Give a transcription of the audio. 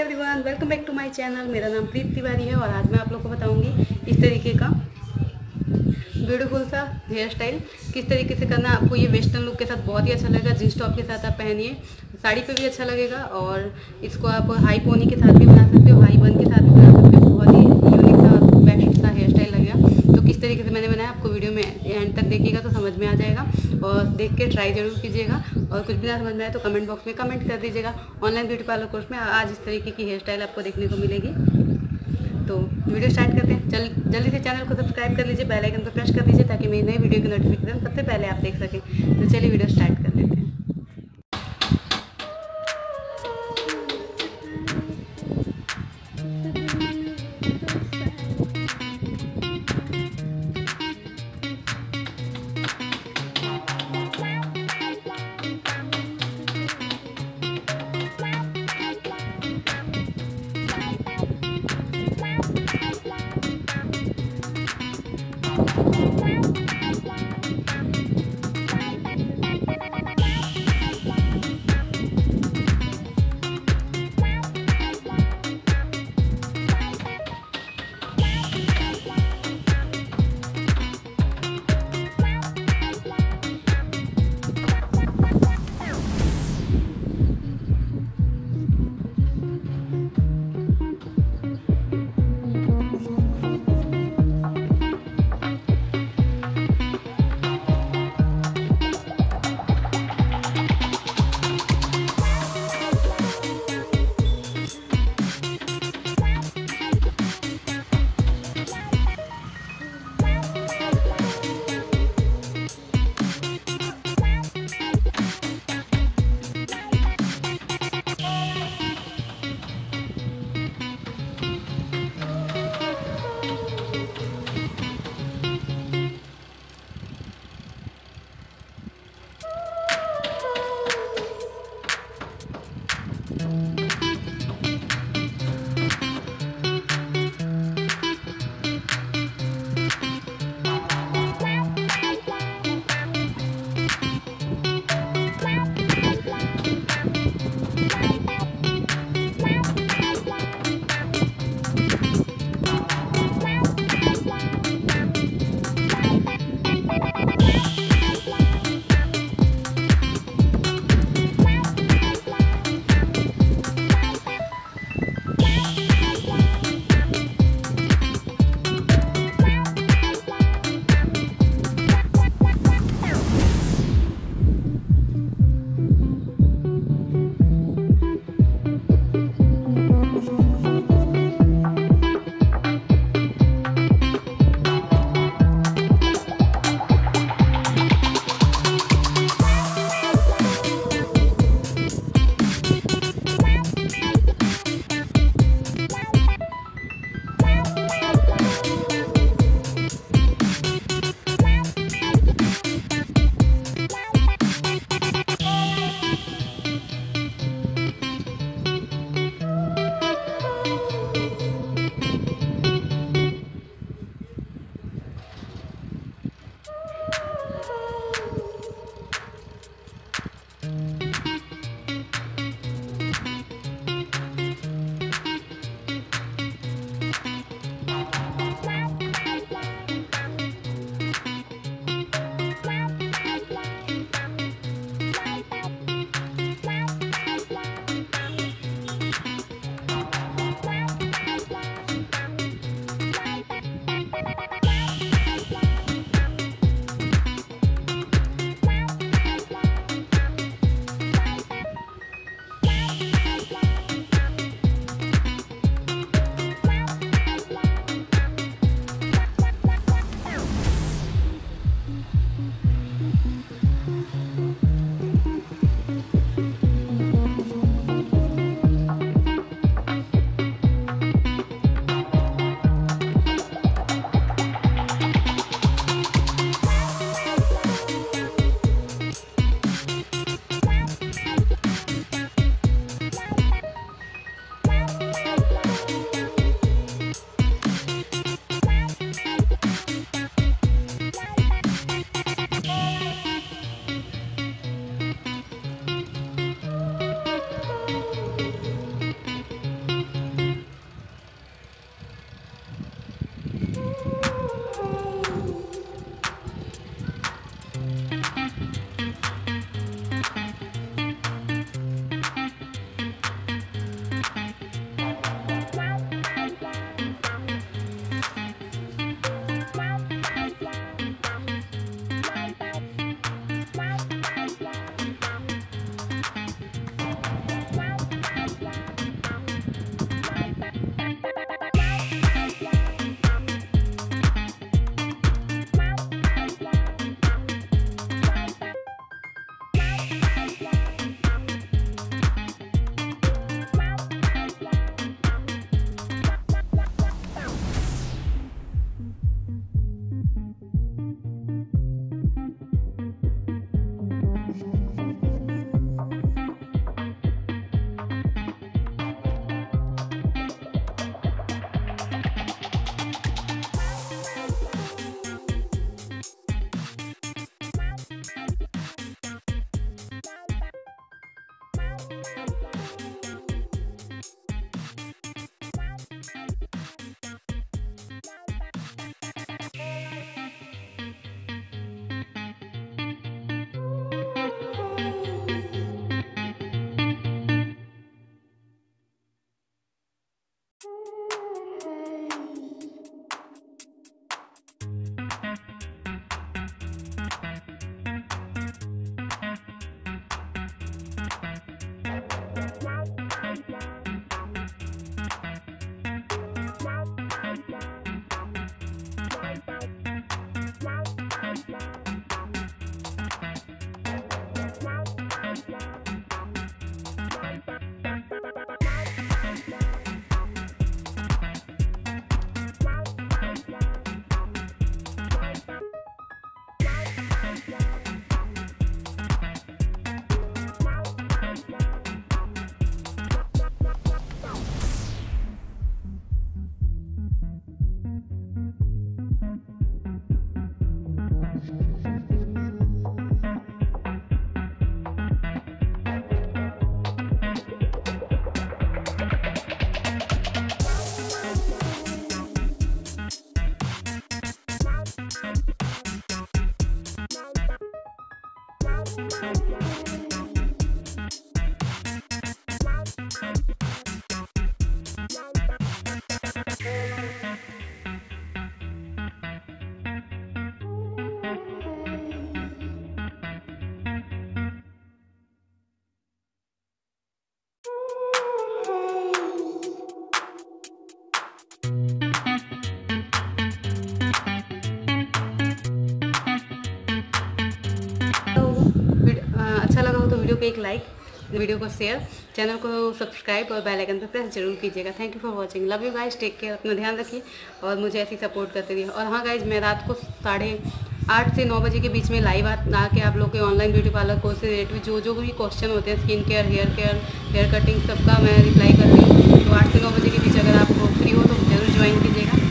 Everyone, welcome back to my channel. मेरा नाम प्रीत तिवारी है और आज मैं आप लोग को बताऊंगी इस तरीके का ब्यूटीफुल सा हेयर स्टाइल किस तरीके से करना। आपको ये वेस्टर्न लुक के साथ बहुत ही अच्छा लगेगा। जींस टॉप के साथ आप पहनिए, साड़ी पे भी अच्छा लगेगा और इसको आप हाई पोनी के साथ भी बना सकते हो, हाई बन के साथ भी बना सकते हो। बहुत ही यूनिक सा बेस्ट सा हेयर स्टाइल लगेगा। तो किस तरीके से मैंने बनाया आपको वीडियो में एंड तक देखिएगा तो समझ में आ जाएगा और देख के ट्राई जरूर कीजिएगा। और कुछ भी ना समझ में आए तो कमेंट बॉक्स में कमेंट कर दीजिएगा। ऑनलाइन ब्यूटी पार्लर कोर्स में आज इस तरीके की हेयर स्टाइल आपको देखने को मिलेगी। तो वीडियो स्टार्ट करते हैं। जल्दी से चैनल को सब्सक्राइब कर लीजिए, बेल आइकन को प्रेस कर दीजिए ताकि मेरी नई वीडियो की नोटिफिकेशन सबसे पहले आप देख सकें। तो चलिए वीडियो स्टार्ट कर लेते हैं। अच्छा लगा हो तो वीडियो को एक लाइक, वीडियो को शेयर, चैनल को सब्सक्राइब और बेल आइकन पर प्रेस जरूर कीजिएगा। Thank you for watching, love you guys, take care, अपना ध्यान रखिए और मुझे ऐसी सपोर्ट करते रहिए। और हाँ गाइज, मैं रात को 8:30 से 9 बजे के बीच में लाइव आके आप लोग के ऑनलाइन ब्यूटी पार्लर कोर्स से रिलेटेड जो भी क्वेश्चन होते हैं, स्किन केयर, हेयर कटिंग, सबका मैं रिप्लाई करती हूँ। तो 8 से 9 बजे के बीच अगर आप फ्री हो तो जरूर ज्वाइन कीजिएगा।